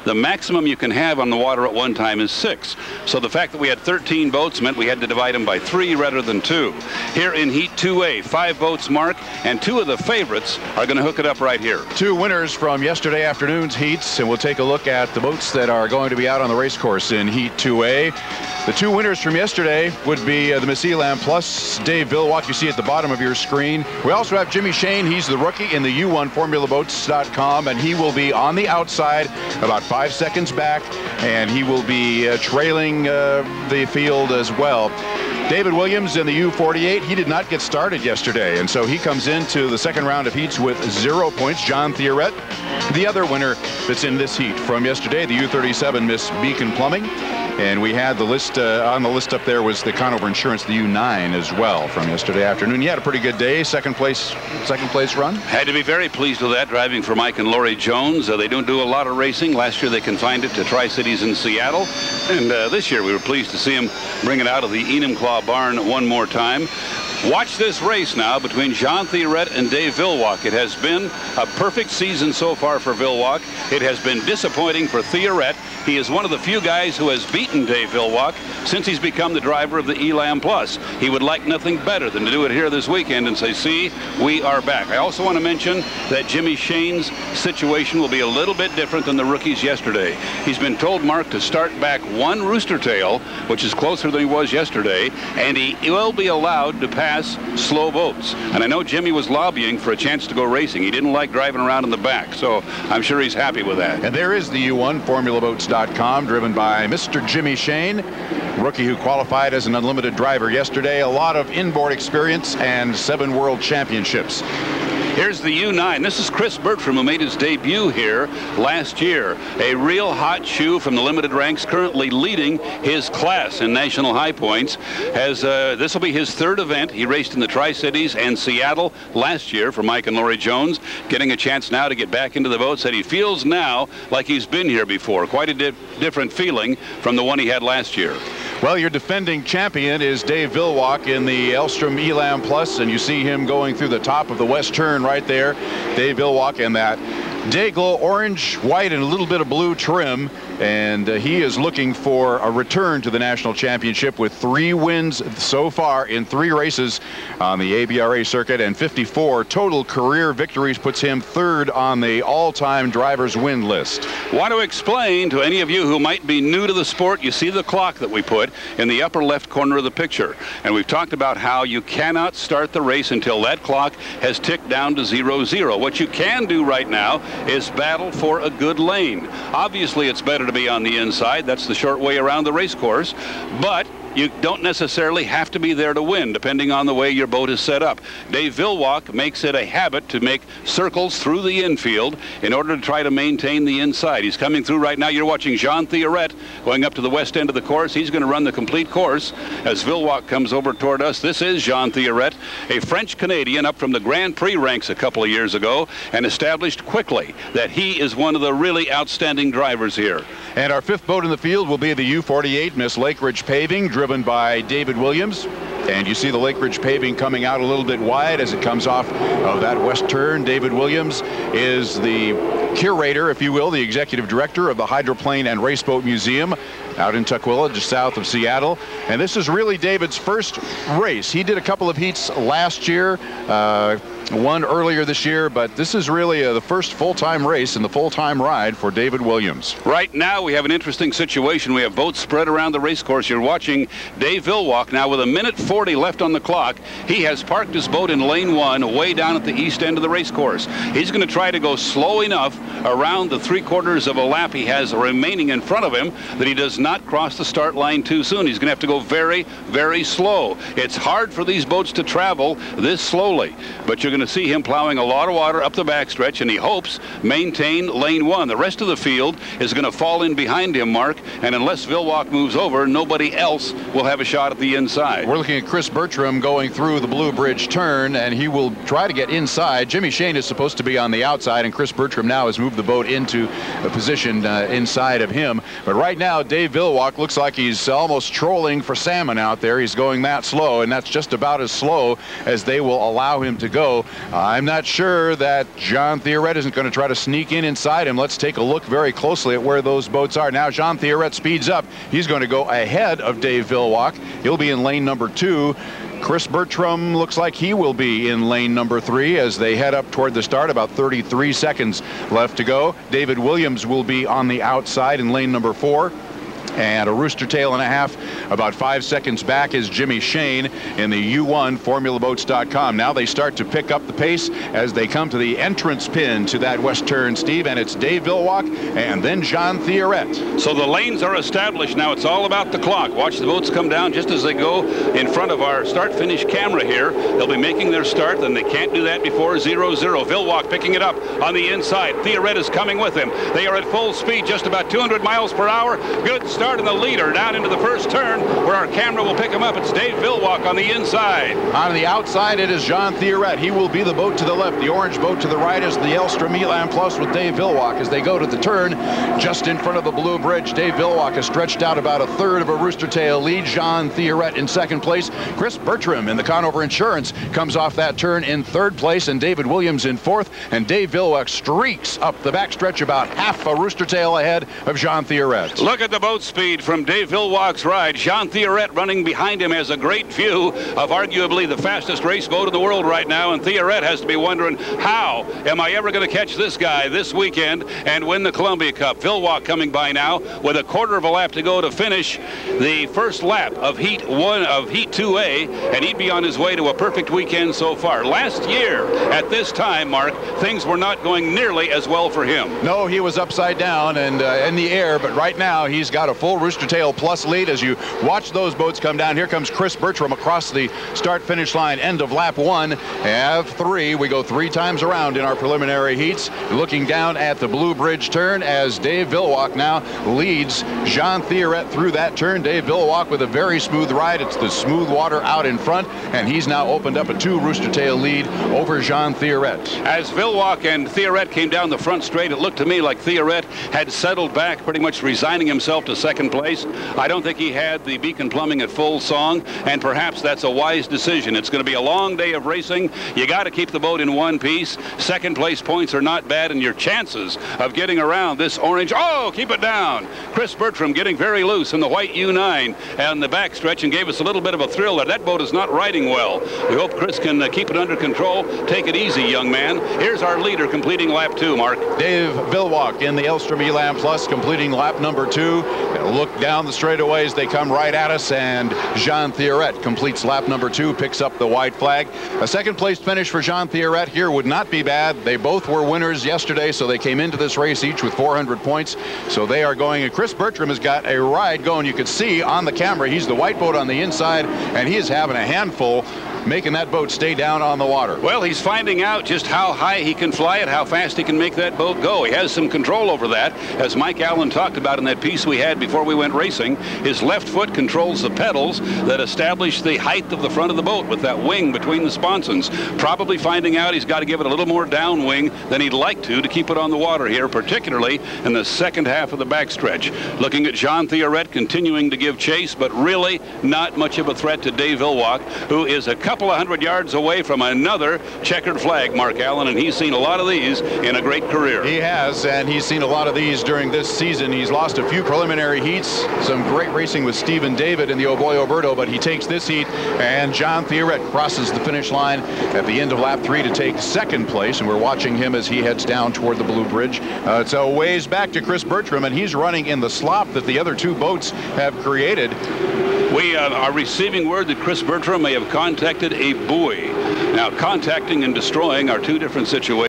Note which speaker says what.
Speaker 1: The maximum you can have on the water at one time is 6. So the fact that we had 13 boats meant we had to divide them by 3 rather than 2. Here in Heat 2A, 5 boats, Mark, and 2 of the favorites are going to hook it up right here.
Speaker 2: 2 winners from yesterday afternoon's heats, and we'll take a look at the boats that are going to be out on the race course in Heat 2A. The 2 winners from yesterday would be the Miss Elam Plus, Dave Villwock, you see at the bottom of your screen. We also have Jimmy Shane. He's the rookie in the U1 FormulaBoats.com, and he will be on the outside about 5 seconds back, and he will be trailing the field as well. David Williams in the U48, he did not get started yesterday, and so he comes into the second round of heats with 0 points. John Theoret, the other winner that's in this heat from yesterday, the U37 Miss Beacon Plumbing. And we had the list, on the list up there was the Conover Insurance, the U9 as well from yesterday afternoon. You had a pretty good day, second place run.
Speaker 1: Had to be very pleased with that, driving for Mike and Lori Jones. They don't do a lot of racing. Last year they confined it to Tri-Cities in Seattle. And this year we were pleased to see him bring it out of the Enumclaw barn one more time. Watch this race now between John Theoret and Dave Villwock. It has been a perfect season so far for Villwock. It has been disappointing for Theoret. He is one of the few guys who has beaten Dave Villwock since he's become the driver of the Elam Plus. He would like nothing better than to do it here this weekend and say, see, we are back. I also want to mention that Jimmy Shane's situation will be a little bit different than the rookies yesterday. He's been told, Mark, to start back 1 rooster tail, which is closer than he was yesterday, and he will be allowed to pass slow boats. And I know Jimmy was lobbying for a chance to go racing. He didn't like driving around in the back, so I'm sure he's happy with that.
Speaker 2: And there is the U1 FormulaBoats.com, driven by Mr. Jimmy Shane, rookie who qualified as an unlimited driver yesterday. A lot of inboard experience and 7 world championships.
Speaker 1: Here's the U9. This is Chris Bertram, who made his debut here last year. A real hot shoe from the limited ranks, currently leading his class in national high points. This will be his 3rd event. He raced in the Tri-Cities and Seattle last year for Mike and Lori Jones. Getting a chance now to get back into the boat. Said he feels now like he's been here before. Quite a different feeling from the one he had last year.
Speaker 2: Well, your defending champion is Dave Villwock in the Elstrom Elam Plus, and you see him going through the top of the west turn right there. Dave Villwock in that Dayglow orange, white, and a little bit of blue trim. And he is looking for a return to the national championship with 3 wins so far in 3 races on the ABRA circuit, and 54 total career victories puts him 3rd on the all-time drivers win list.
Speaker 1: Want to explain to any of you who might be new to the sport, you see the clock that we put in the upper left corner of the picture. And we've talked about how you cannot start the race until that clock has ticked down to 0-0. What you can do right now is battle for a good lane. Obviously, it's better to be on the inside. That's the short way around the race course. But you don't necessarily have to be there to win, depending on the way your boat is set up. Dave Villwock makes it a habit to make circles through the infield in order to try to maintain the inside. He's coming through right now. You're watching John Theoret going up to the west end of the course. He's going to run the complete course as Villwock comes over toward us. This is John Theoret, a French-Canadian up from the Grand Prix ranks a couple of years ago, and established quickly that he is one of the really outstanding drivers here.
Speaker 2: And our 5th boat in the field will be the U48 Miss Lakeridge Paving, driven by David Williams. And you see the Lakeridge Paving coming out a little bit wide as it comes off of that west turn. David Williams is the curator, if you will, the executive director of the Hydroplane and Raceboat Museum out in Tukwila, just south of Seattle. And this is really David's first race. He did a couple of heats last year, one earlier this year, but this is really the first full-time race and the full-time ride for David Williams.
Speaker 1: Right now we have an interesting situation. We have boats spread around the race course. You're watching Dave Villwock now with 1:40 left on the clock. He has parked his boat in lane 1 way down at the east end of the race course. He's going to try to go slow enough around the 3/4 of a lap he has remaining in front of him that he does not cross the start line too soon. He's going to have to go very, very slow. It's hard for these boats to travel this slowly, but you're going to see him plowing a lot of water up the backstretch, and he hopes maintain lane 1. The rest of the field is going to fall in behind him, Mark, and unless Villwock moves over, nobody else will have a shot at the inside.
Speaker 2: We're looking at Chris Bertram going through the Blue Bridge turn, and he will try to get inside. Jimmy Shane is supposed to be on the outside, and Chris Bertram now has moved the boat into a position inside of him. But right now, Dave Villwock looks like he's almost trolling for salmon out there. He's going that slow, and that's just about as slow as they will allow him to go. I'm not sure that Jean Theoret isn't going to try to sneak in inside him. Let's take a look very closely at where those boats are. Now Jean Theoret speeds up. He's going to go ahead of Dave Villwock. He'll be in lane number 2. Chris Bertram looks like he will be in lane number 3 as they head up toward the start. About 33 seconds left to go. David Williams will be on the outside in lane number 4. And a rooster tail and a half, about 5 seconds back, is Jimmy Shane in the U1 FormulaBoats.com. Now they start to pick up the pace as they come to the entrance pin to that west turn, Steve, and it's Dave Villwock and then Jean Theoret.
Speaker 1: So the lanes are established now. It's all about the clock. Watch the boats come down just as they go in front of our start-finish camera here. They'll be making their start, and they can't do that before 0-0. Villwock picking it up on the inside. Theoret is coming with him. They are at full speed, just about 200 miles per hour. Good start in the leader down into the first turn where our camera will pick him up. It's Dave Villwock on the inside.
Speaker 2: On the outside, it is Jean Theoret. He will be the boat to the left. The orange boat to the right is the Elstra Milan Plus with Dave Villwock as they go to the turn just in front of the blue bridge. Dave Villwock has stretched out about a third of a rooster tail lead. Jean Theoret in second place. Chris Bertram in the Conover Insurance comes off that turn in third place, and David Williams in fourth. And Dave Villwock streaks up the backstretch about half a rooster tail ahead of Jean Theoret.
Speaker 1: Look at the boat speed from Dave Villwock's ride. Jean Theoret running behind him has a great view of arguably the fastest race boat in the world right now, and Theoret has to be wondering, how am I ever going to catch this guy this weekend and win the Columbia Cup? Villwock coming by now with a quarter of a lap to go to finish the first lap of Heat 2A, and he'd be on his way to a perfect weekend so far. Last year at this time, Mark, things were not going nearly as well for him.
Speaker 2: No, he was upside down and in the air, but right now he's got a full rooster tail plus lead as you watch those boats come down. Here comes Chris Bertram across the start-finish line, end of lap 1. Have 3. We go 3 times around in our preliminary heats. Looking down at the Blue Bridge turn as Dave Villwock now leads Jean Theoret through that turn. Dave Villwock with a very smooth ride. It's the smooth water out in front, and he's now opened up a 2 rooster tail lead over Jean Theoret.
Speaker 1: As Villwock and Theoret came down the front straight, it looked to me like Theoret had settled back, pretty much resigning himself to second place. I don't think he had the Beacon Plumbing at full song, and perhaps that's a wise decision. It's going to be a long day of racing. You got to keep the boat in one piece. Second place points are not bad, and your chances of getting around this orange, oh, keep it down. Chris Bertram getting very loose in the white U9 and the backstretch and gave us a little bit of a thrill there. That boat is not riding well. We hope Chris can keep it under control. Take it easy, young man. Here's our leader completing lap 2, Mark.
Speaker 2: Dave Villwock in the Elstra Milan Plus completing lap number 2. Look down the straightaways, they come right at us, and Jean Theoret completes lap number 2, picks up the white flag. A second place finish for Jean Theoret here would not be bad. They both were winners yesterday, so they came into this race each with 400 points. So they are going, and Chris Bertram has got a ride going. You could see on the camera, he's the white boat on the inside, and he is having a handful making that boat stay down on the water.
Speaker 1: Well, he's finding out just how high he can fly it, how fast he can make that boat go. He has some control over that, as Mike Allen talked about in that piece we had before we went racing. His left foot controls the pedals that establish the height of the front of the boat with that wing between the sponsons. Probably finding out he's got to give it a little more downwing than he'd like to keep it on the water here, particularly in the second half of the backstretch. Looking at Jean Theoret continuing to give chase, but really not much of a threat to Dave Villwock, who is a couple of 100 yards away from another checkered flag, Mark Allen, and he's seen a lot of these in a great career.
Speaker 2: He has, and he's seen a lot of these during this season. He's lost a few preliminary heats, some great racing with Stephen David in the Oboy Oberto, but he takes this heat, and Jean Theoret crosses the finish line at the end of lap 3 to take second place, and we're watching him as he heads down toward the Blue Bridge. It's a ways back to Chris Bertram, and he's running in the slop that the other 2 boats have created.
Speaker 1: We are receiving word that Chris Bertram may have contacted a buoy. Now, contacting and destroying are 2 different situations.